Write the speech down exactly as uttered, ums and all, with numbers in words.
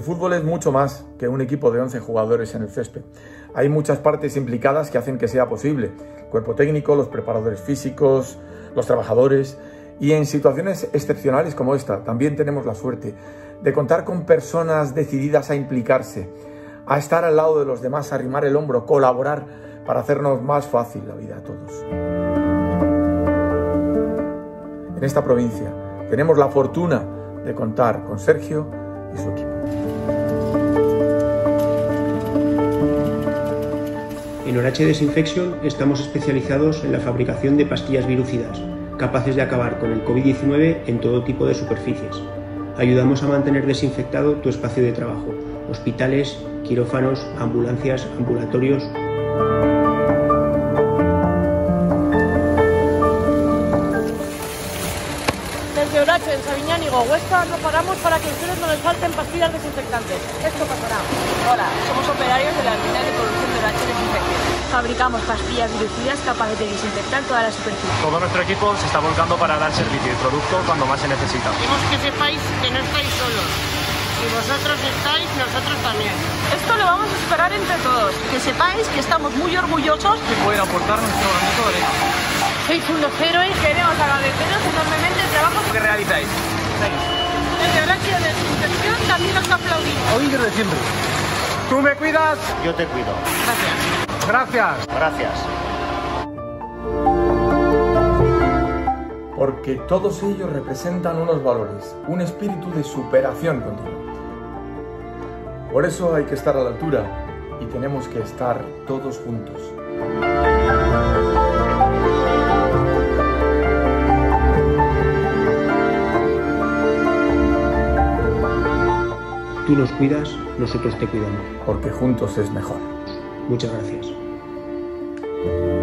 fútbol es mucho más que un equipo de once jugadores en el césped. Hay muchas partes implicadas que hacen que sea posible. El cuerpo técnico, los preparadores físicos, los trabajadores. Y en situaciones excepcionales como esta, también tenemos la suerte de contar con personas decididas a implicarse, a estar al lado de los demás, a arrimar el hombro, colaborar para hacernos más fácil la vida a todos. En esta provincia tenemos la fortuna de contar con Sergio y su equipo. En Orache Disinfection estamos especializados en la fabricación de pastillas virucidas, capaces de acabar con el COVID diecinueve en todo tipo de superficies. Ayudamos a mantener desinfectado tu espacio de trabajo, hospitales, quirófanos, ambulancias, ambulatorios. Desde Orache, en Sabiñánigo, Huesca, no paramos para que a ustedes no les falten pastillas desinfectantes. Esto pasará. Hola, somos operarios de la línea de producción de Orache Desinfección. Fabricamos pastillas virucidas capaces de desinfectar toda la superficie. Todo nuestro equipo se está volcando para dar servicio y producto cuando más se necesita. Queremos que sepáis que no estáis solos. Si vosotros estáis, nosotros también. Esto lo vamos a superar entre todos. Que sepáis que estamos muy orgullosos Que poder aportar nuestro granito de arena. Sois unos héroes. queremos agradeceros enormemente el trabajo ¿Qué realizáis? Desde Orache Desinfección también os aplaudimos. Hoy de diciembre. ¿Tú me cuidas? Yo te cuido. Gracias. Gracias. Gracias. Porque todos ellos representan unos valores, un espíritu de superación continua. Por eso hay que estar a la altura y tenemos que estar todos juntos. Tú nos cuidas, nosotros te cuidamos. Porque juntos es mejor. Muchas gracias.